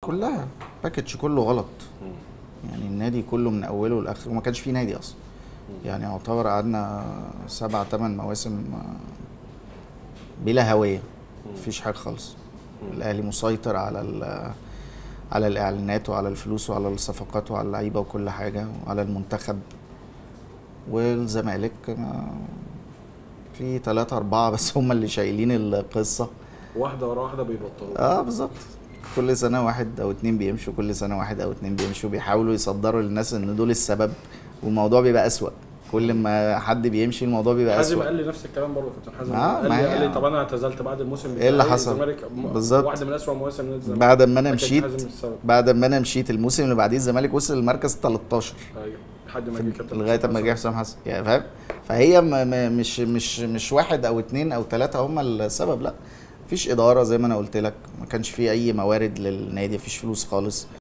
كلها باكج كله غلط. يعني النادي كله من اوله لاخره، وما كانش فيه نادي اصلا. يعني يعتبر قعدنا 7 8 مواسم بلا هويه، مفيش حاجه خالص. الاهلي مسيطر على الاعلانات وعلى الفلوس وعلى الصفقات وعلى اللعيبه وكل حاجه وعلى المنتخب. والزمالك في 3 4 بس هم اللي شايلين القصه، واحده ورا واحده بيبطلوا. بالظبط. كل سنه 1 أو 2 بيمشوا، كل سنه 1 أو 2 بيمشوا، بيحاولوا يصدروا للناس ان دول السبب، والموضوع بيبقى اسوأ. كل ما حد بيمشي الموضوع بيبقى حازم اسوأ. قال لي نفس الكلام برضه، كابتن حازم ما قال لي طب انا اعتزلت بعد الموسم بتاعي ايه اللي حصل؟ الزمالك بالظبط. واحده من اسوأ مواسم نادي الزمالك بعد ما انا ما كانش مشيت حازم السبب. بعد ما انا مشيت الموسم اللي بعديه الزمالك وصل المركز 13 ايوه لحد ما جه كابتن لغايه ما جه حسام حسن، يعني فاهم. فهي مش 1 أو 2 أو 3 هم السبب، لا. مفيش اداره زي ما انا قلت لك، ما كانش في اي موارد للنادي، مفيش فلوس خالص.